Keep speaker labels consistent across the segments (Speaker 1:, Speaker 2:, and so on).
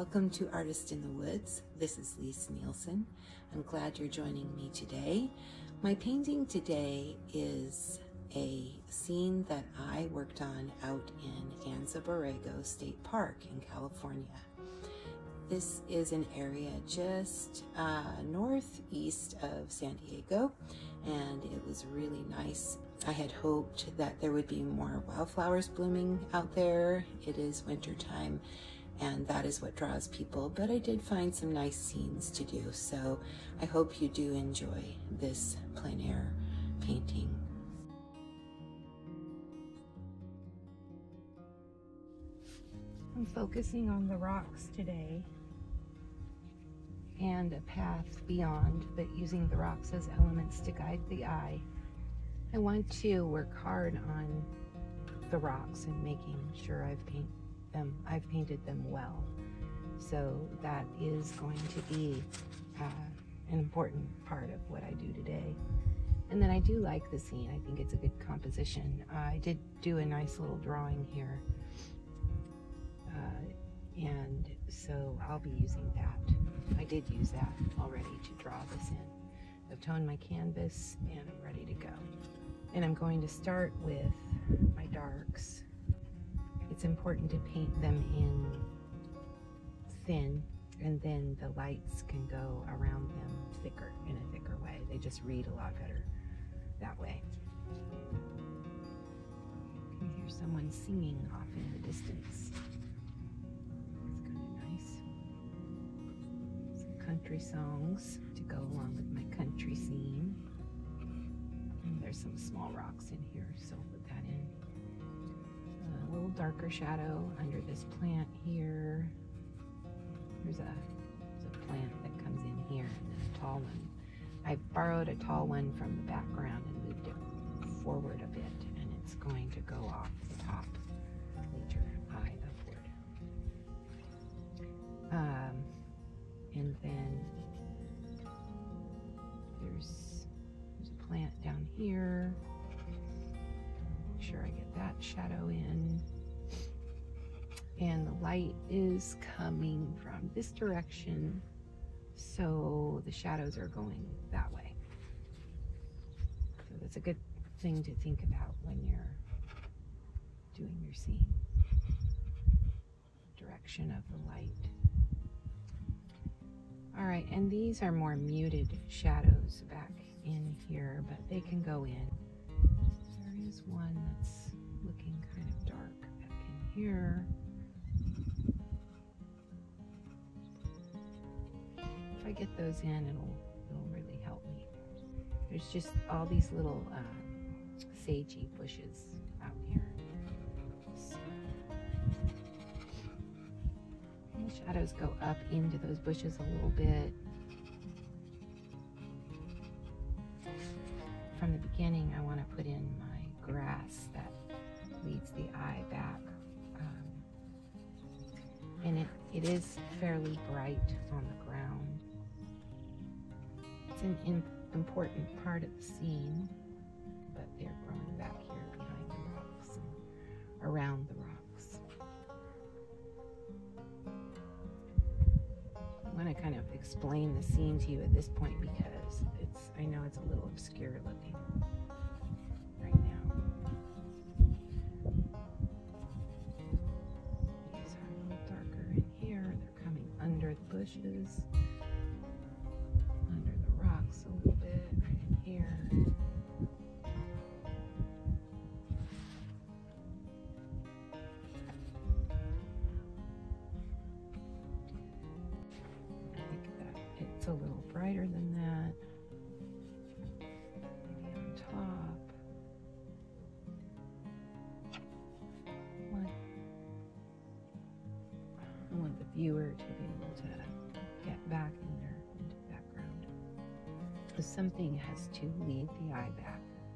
Speaker 1: Welcome to Artist in the Woods. This is Lis Nielsen. I'm glad you're joining me today. My painting today is a scene that I worked on out in Anza Borrego State Park in California. This is an area just northeast of San Diego, and it was really nice. I had hoped that there would be more wildflowers blooming out there. It is winter time, and that is what draws people, but I did find some nice scenes to do, so I hope you do enjoy this plein air painting.
Speaker 2: I'm focusing on the rocks today and a path beyond, but using the rocks as elements to guide the eye. I want to work hard on the rocks and making sure I've painted them well. So that is going to be an important part of what I do today. And then I do like the scene. I think it's a good composition. I did do a nice little drawing here. And so I'll be using that. I did use that already to draw this in. I've toned my canvas and I'm ready to go. And I'm going to start with my darks. It's important to paint them in thin, and then the lights can go around them thicker, in a thicker way. They just read a lot better that way. You can hear someone singing off in the distance. It's kind of nice. Some country songs to go along with my country scene. And there's some small rocks in here, so I'll put that in. A little darker shadow under this plant here. There's a plant that comes in here, and then a tall one. I borrowed a tall one from the background and moved it forward a bit, and it's going to go off the top, lead your eye upward. And then there's a plant down here. Make sure I get that shadow in. And the light is coming from this direction, so the shadows are going that way. So that's a good thing to think about when you're doing your scene. Direction of the light. All right, and these are more muted shadows back in here, but they can go in. There is one that's looking kind of dark back in here. If I get those in, it'll really help me. There's just all these little sagey bushes out here. So, and the shadows go up into those bushes a little bit. From the beginning, I want to put in my grass that leads the eye back. And it is fairly bright on the ground. It's an important part of the scene, but they're growing back here behind the rocks and around the rocks. I want to kind of explain the scene to you at this point because I know it's a little obscure looking right now. These are a little darker in here. They're coming under the bushes. A little bit right in here. I think that it's a little brighter than that. Maybe on top. I want the viewer to be able to get back in there into the background. Because something has to lead the eye back.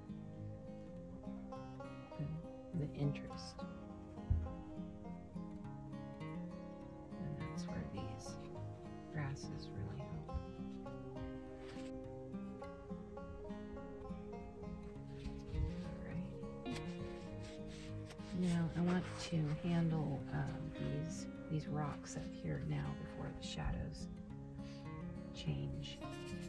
Speaker 2: The interest. And that's where these grasses really help. Alright. Now I want want to handle these rocks up here now before the shadows change.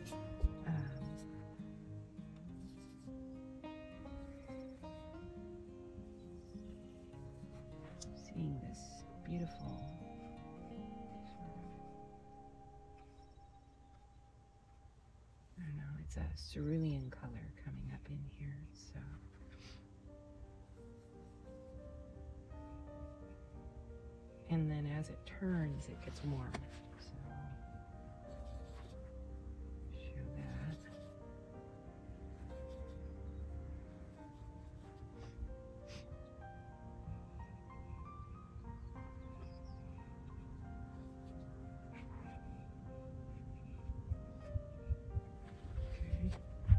Speaker 2: Seeing this beautiful I don't know, it's a cerulean color coming up in here, so and then as it turns, it gets warm. So show that. Okay.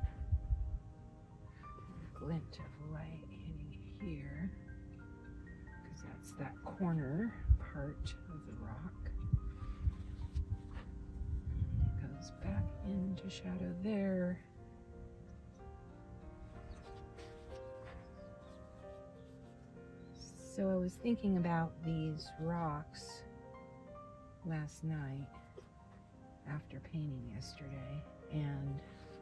Speaker 2: A glint of light hitting here, because that's that corner part of the rock. It goes back into shadow there. So I was thinking about these rocks last night after painting yesterday, and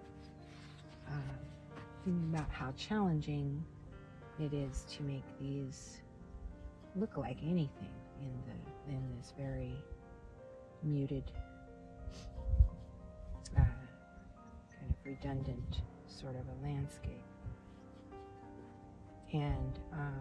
Speaker 2: thinking about how challenging it is to make these look like anything in this very muted, kind of redundant sort of a landscape. And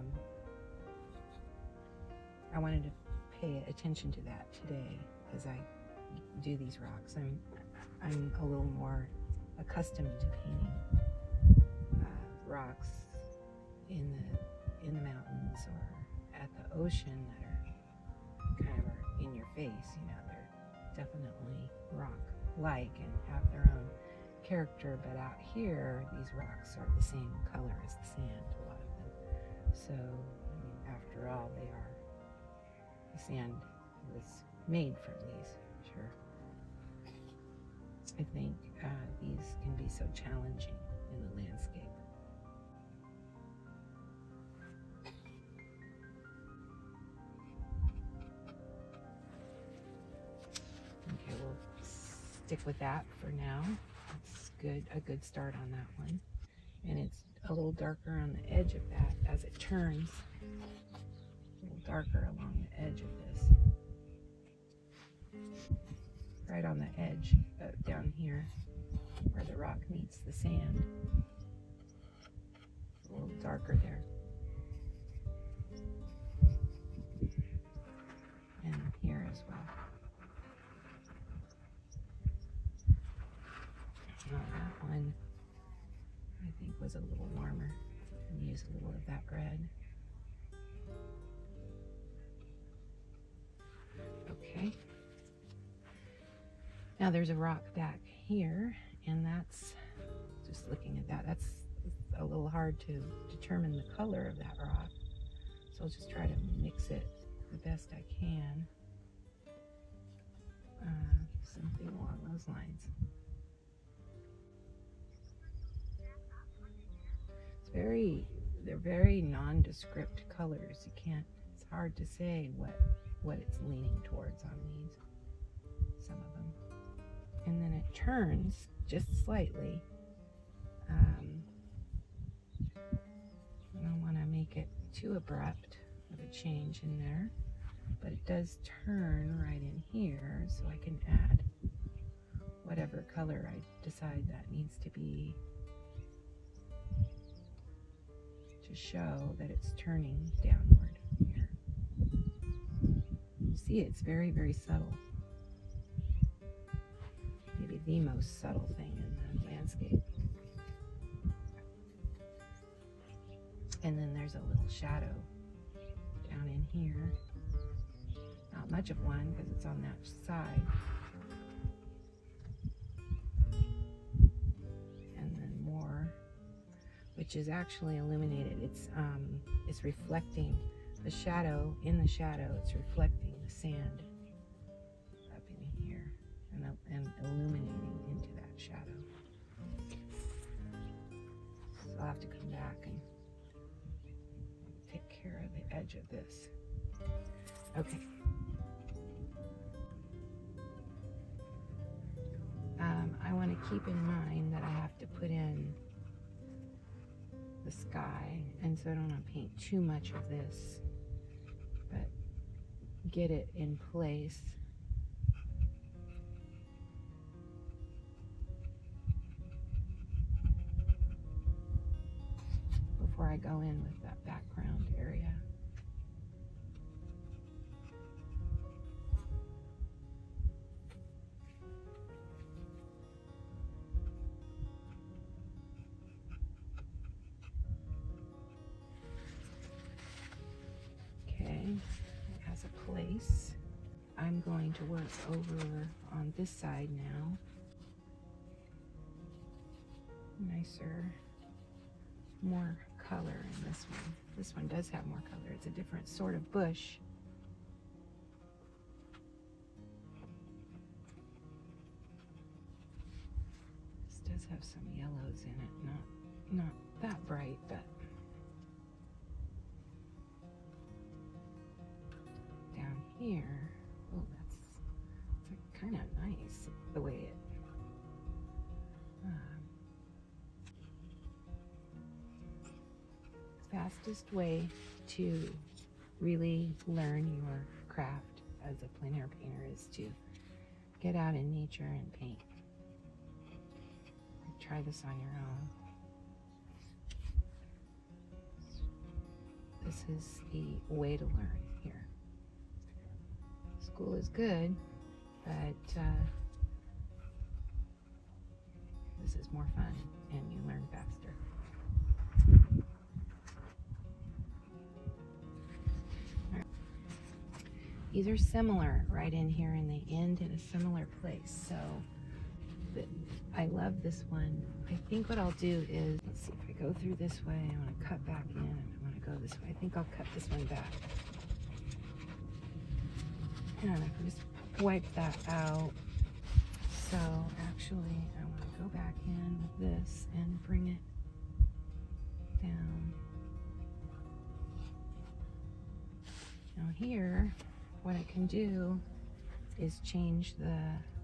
Speaker 2: I wanted to pay attention to that today as I do these rocks. I'm a little more accustomed to painting rocks in the mountains or at the ocean that are kind of in your face. You know, they're definitely rock-like and have their own character, but out here these rocks are the same color as the sand, a lot of them. So I mean, after all, the sand was made from these, sure. I think these can be so challenging in the landscape. Okay, we'll stick with that for now. That's good, a good start on that one. And it's a little darker on the edge of that as it turns. A little darker along the edge of this. Right on the edge, down here, where the rock meets the sand. A little darker there. And here as well. That one, I think, was a little warmer. And use a little of that red. Okay. Now there's a rock back here, and that's, just looking at that, that's a little hard to determine the color of that rock. So I'll just try to mix it the best I can. Something along those lines. They're very nondescript colors. You can't, it's hard to say what it's leaning towards on these, some of them. And then it turns just slightly. I don't want to make it too abrupt of a change in there, but it does turn right in here, so I can add whatever color I decide that needs to be to show that it's turning downward here. You see, it's very, very subtle. Maybe the most subtle thing in the landscape. And then there's a little shadow down in here. Not much of one because it's on that side. And then more, which is actually illuminated. It's reflecting the shadow. In the shadow, it's reflecting the sand up in here and illuminating into that shadow. So I'll have to come back and take care of the edge of this. Okay. I want to keep in mind that I have to put in the sky, and so I don't want to paint too much of this, but get it in place. Before I go in with that background area. Okay, it has a place. I'm going to work over on this side now. Nicer, more color in this one. This one does have more color. It's a different sort of bush. This does have some yellows in it, not that bright, but down here, oh, that's kind of nice the way it fastest way to really learn your craft as a plein air painter is to get out in nature and paint. Try this on your own. This is the way to learn here. School is good, but this is more fun and you learn faster. These are similar right in here, and they end in a similar place. So I love this one. I think what I'll do is, let's see, if I go through this way, I want to cut back in, and I want to go this way. I think I'll cut this one back. And I can just wipe that out. So actually, I want to go back in with this and bring it down. Now here, what I can do is change the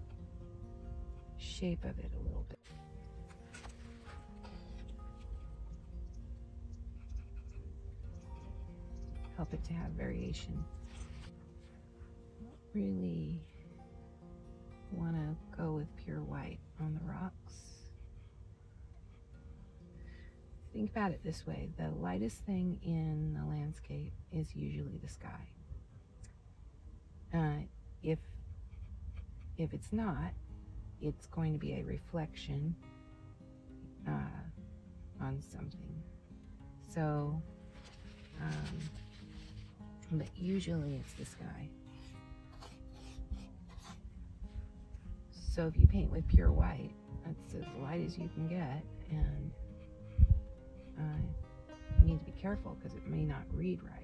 Speaker 2: shape of it a little bit. Help it to have variation. Don't really want to go with pure white on the rocks. Think about it this way. The lightest thing in the landscape is usually the sky. If it's not, it's going to be a reflection on something. So, but usually it's the sky. So if you paint with pure white, that's as light as you can get, and you need to be careful because it may not read right.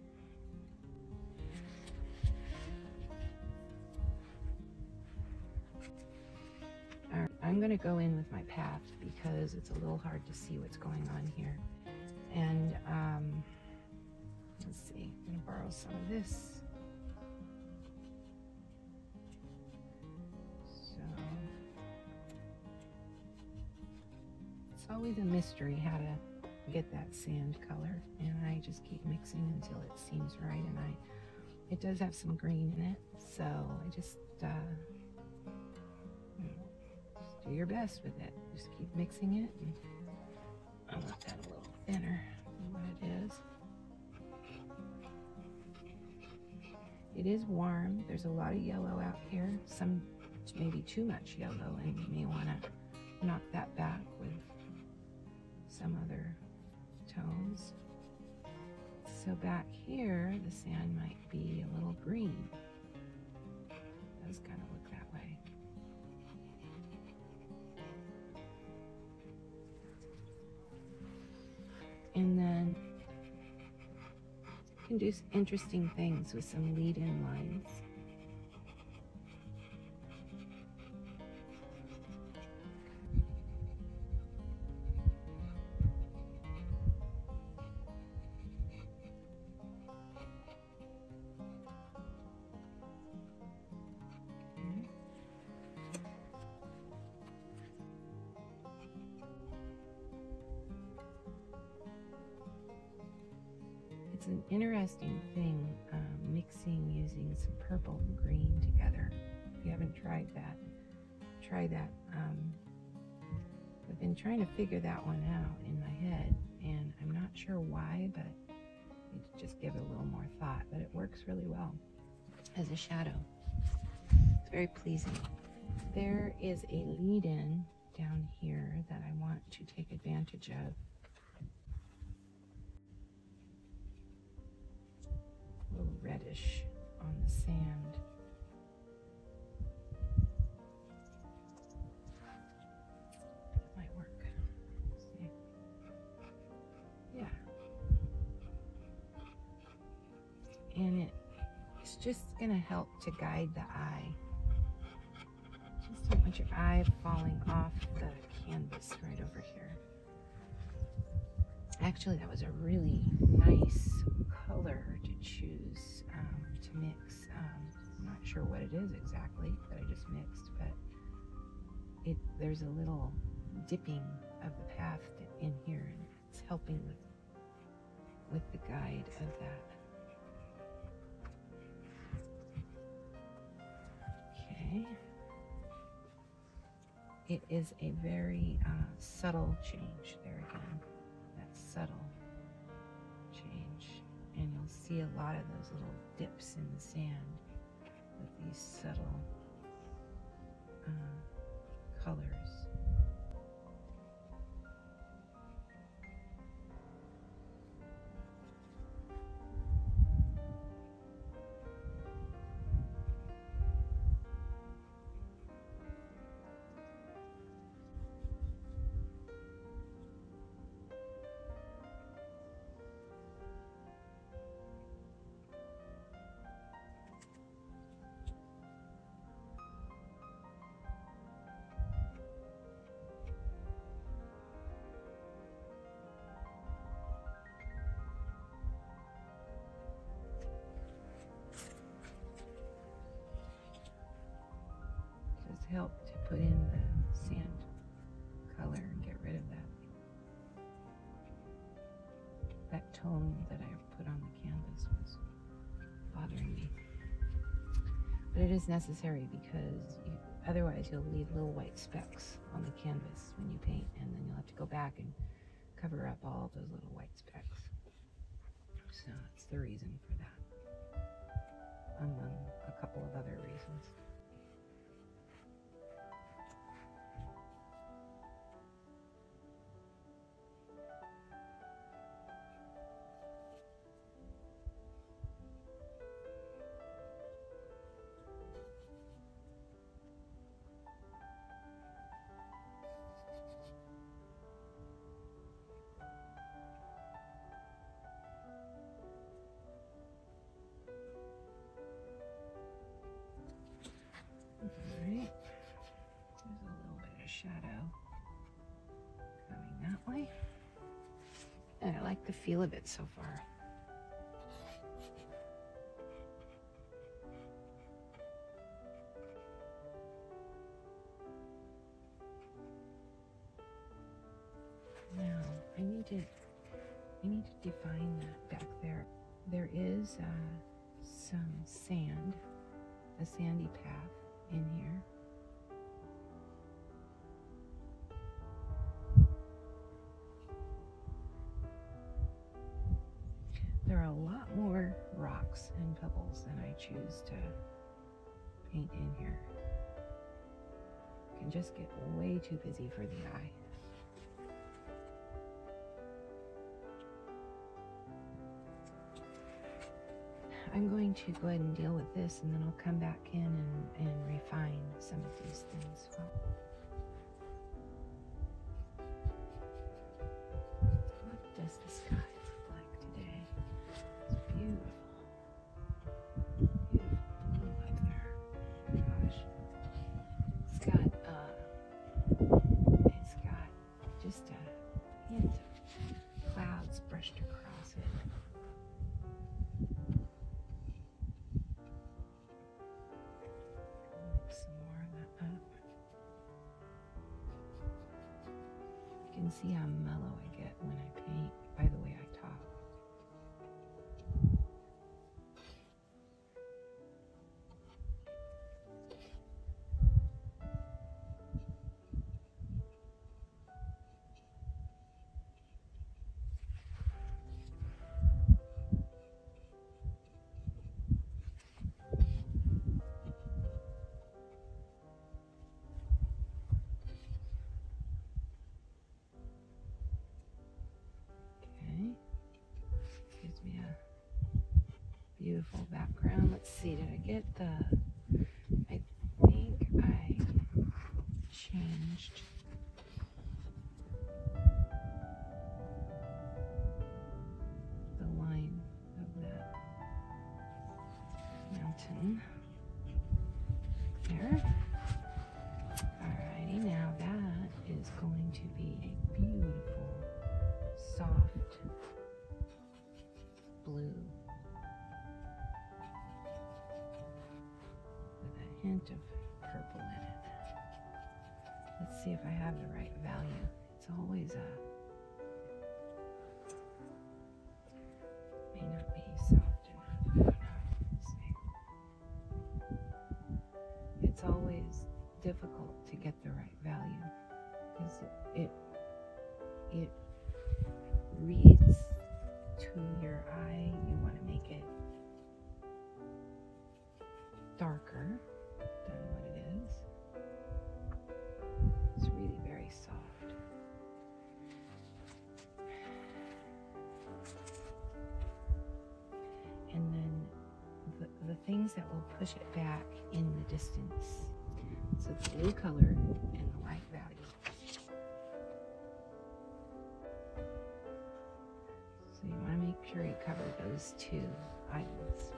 Speaker 2: I'm going to go in with my path because it's a little hard to see what's going on here. And let's see, I'm going to borrow some of this. So it's always a mystery how to get that sand color, and I just keep mixing until it seems right. And it does have some green in it, so I just do your best with it. Just keep mixing it. And I want that a little thinner than what it is. It is warm. There's a lot of yellow out here. Some maybe too much yellow, and you may want to knock that back with some other tones. So back here, the sand might be a little green. It does kind of look that way. And then you can do interesting things with some lead-in lines. an interesting thing, mixing using some purple and green together. If you haven't tried that, try that. I've been trying to figure that one out in my head, and I'm not sure why, but I need to just give it a little more thought. But it works really well as a shadow. It's very pleasing. There is a lead-in down here that I want to take advantage of. A little reddish on the sand. That might work. Let's see. Yeah. And it's just going to help to guide the eye. Just don't want your eye falling off the canvas right over here. Actually, that was a really nice color to choose to mix. I'm not sure what it is exactly that I just mixed, but there's a little dipping of the path in here, and it's helping with the guide of that. Okay. It is a very subtle change there again. That subtle change. And you'll see a lot of those little dips in the sand with these subtle colors. Help to put in the sand color and get rid of that tone that I put on the canvas was bothering me. But it is necessary because otherwise you'll leave little white specks on the canvas when you paint, and then you'll have to go back and cover up all those little white specks. So that's the reason for that, among a couple of other reasons. Alright, there's a little bit of shadow coming that way. And I like the feel of it so far. Now, I need to define that back there. There is some sand, a sandy path in here. There are a lot more rocks and pebbles than I choose to paint in here. It can just get way too busy for the eye. I'm going to go ahead and deal with this, and then I'll come back in and refine some of these things. What does the sky look like today? It's beautiful. Beautiful blue up there. Gosh. It's got just a hint of clouds brushed across it. See how mellow I get when I paint by the way I talk. beautiful background. Let's see, did I get I think I changed the line of that mountain there. Alrighty, now that is going to be a beautiful, soft blue with a hint of purple in it. Let's see if I have the right value. It's always may not be soft enough. Let's see. It's always difficult to get the right value because it reads to your eye. You want to make it darker than what it is. It's really very soft. And then the things that will push it back in the distance. So the blue color and the white value. So you want to make sure you cover those two items.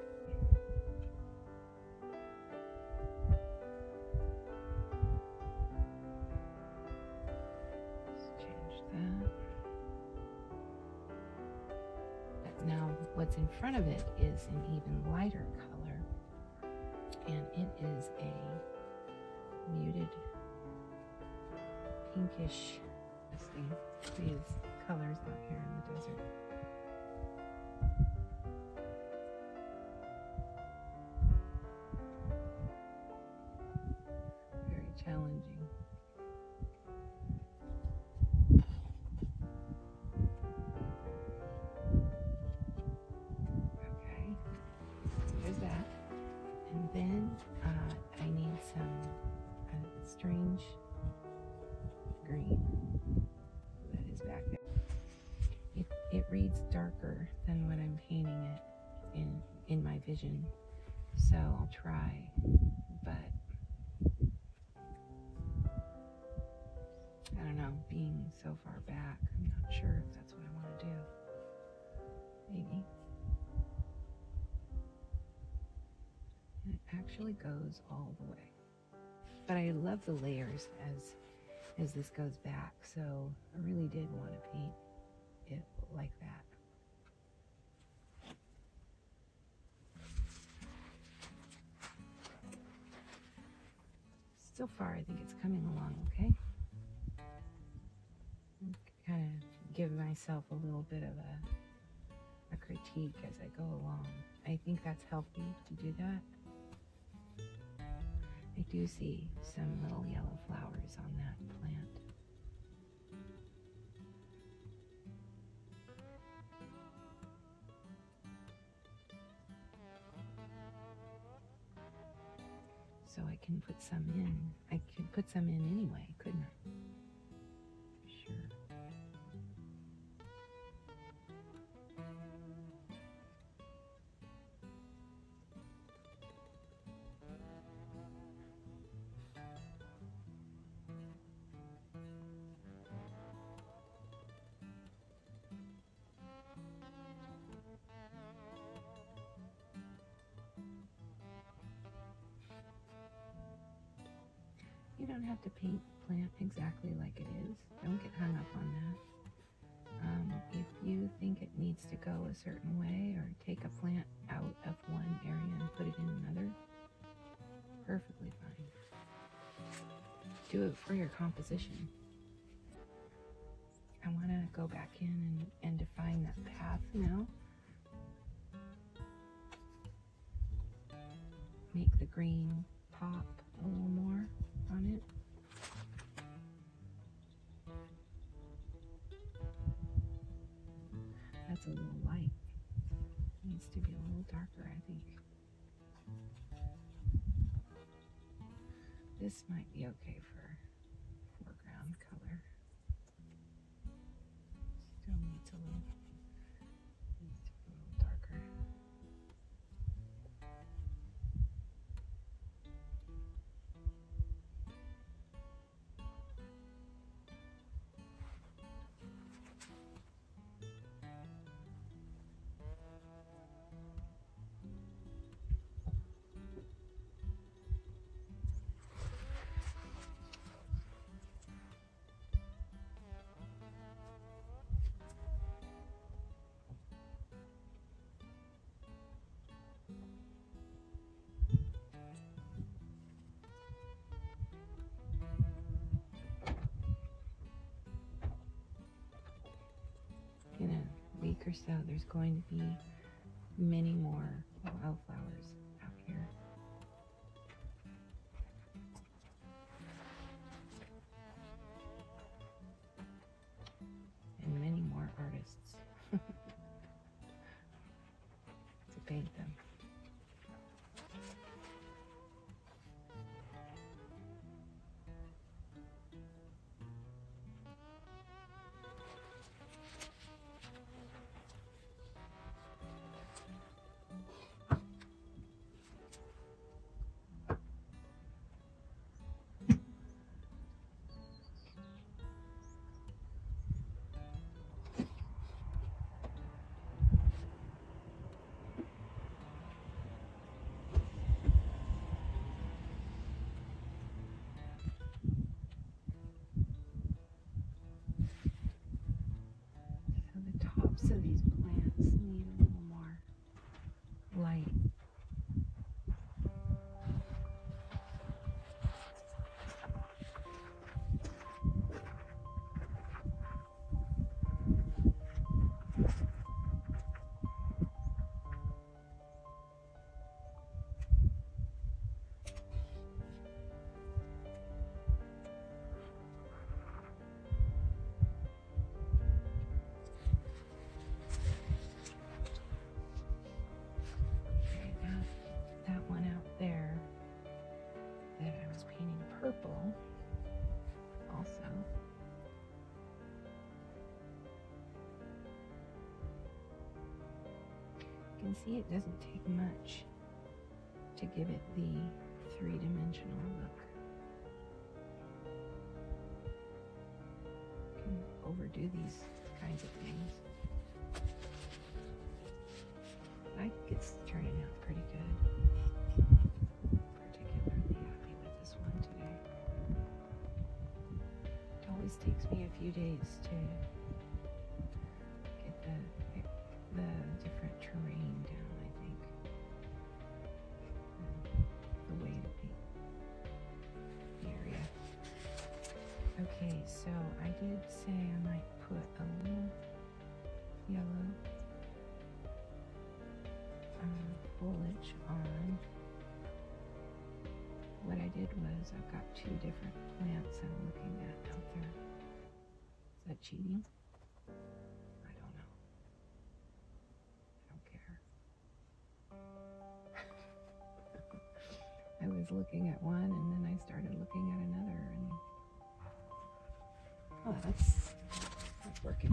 Speaker 2: Let's change that. Now what's in front of it is an even lighter color, and it is a muted pinkish. These colors out here in the desert. Very challenging. Okay, there's that. And then I need some strange green that is back there. It reads darker than when I'm painting it in my vision, so I'll try, but I don't know, being so far back, I'm not sure if that's what I want to do. Maybe. And it actually goes all the way. But I love the layers as this goes back, so I really did want to paint it like that. So far, I think it's coming along okay. Kind of give myself a little bit of a critique as I go along. I think that's healthy to do that. I do see some little yellow flowers on that plant. So I can put some in. I could put some in anyway, couldn't I? Sure. You don't have to paint the plant exactly like it is. Don't get hung up on that. If you think it needs to go a certain way, or take a plant out of one area and put it in another, perfectly fine. Do it for your composition. I want to go back in and define that path now. Make the green pop a little more on it. That's a little light. Needs to be a little darker, I think. This might be okay for foreground color. Still needs a little darker. week or so, there's going to be many more wildflowers out here. And many more artists to paint them. So these plants need a little more light. Purple also. You can see it doesn't take much to give it the three-dimensional look. You can overdo these kinds of things. I think it's turning out pretty good. Takes me a few days to get the different terrain down, I think. The way to paint the area. Okay, so I did say I might put a little yellow foliage on. What I did was I've got two different plants I'm looking at out there. Is that cheating? I don't know. I don't care. I was looking at one and then I started looking at another and oh, that's working.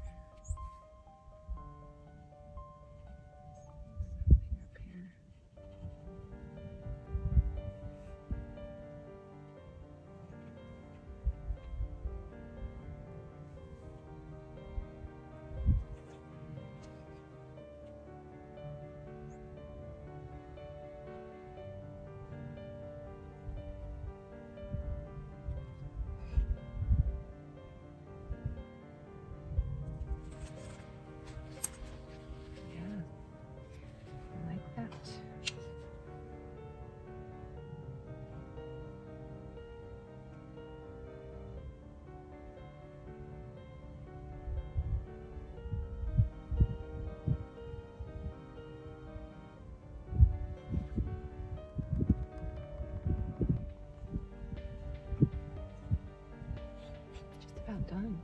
Speaker 2: Done.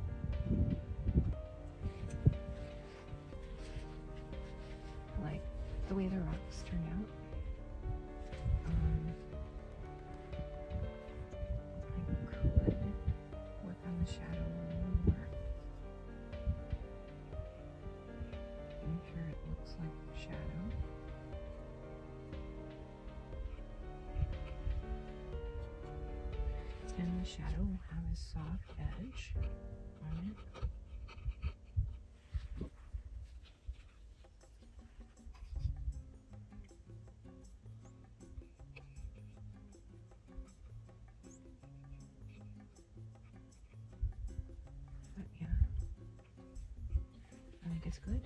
Speaker 2: I like the way the rocks turn out. I could work on the shadow a little more. Making sure it looks like a shadow. And the shadow will have a soft edge on it. But yeah, I think it's good.